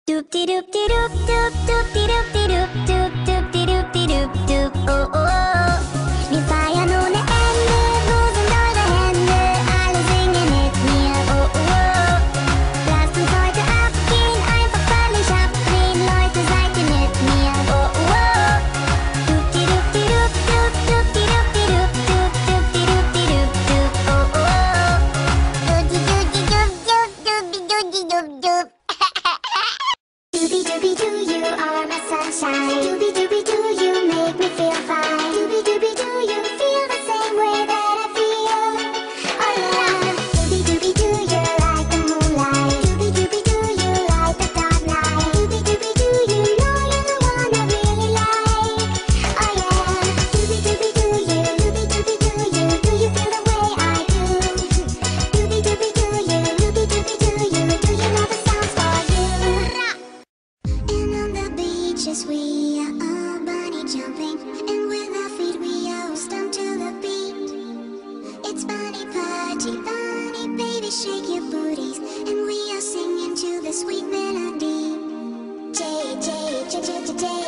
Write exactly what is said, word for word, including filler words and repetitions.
Doop de doop de doop doop doop de doop de doop doop doop de doop de doop doop. Oh oh oh. Vi feier noen ende, rosen eure Hände, alle singen mit mir. Oh oh oh. Lasst uns heute abgehen, einfach völlig abdrehen, Leute, seid ihr mit mir? Oh oh oh. Doop de doop de doop doop doop de doop de doop doop doop de doop de doop doop. Oh oh oh. Doop de doop de doop doop doop de doop de doop doop. Doobie doobie doo, you are my sunshine. Doobie doobie doo, you make me feel fine. Doobie doobie doo, you feel the same way that I feel. Oh yeah. Doobie doobie doo, you're like the moonlight. Doobie doobie doo, you light the dark night. Doobie doobie doo, you know you're the one I really like. Oh yeah. Doobie doobie doo, you, doobie doobie doo, you, do you feel the way I do? Doobie doobie doo, you, doobie doobie doo, you, do you know the songs for you? And on the beaches we are all bunny jumping, and with our feet we all stomp to the beat. It's bunny party, bunny baby, shake your booties, and we are singing to the sweet melody. J J J J J J.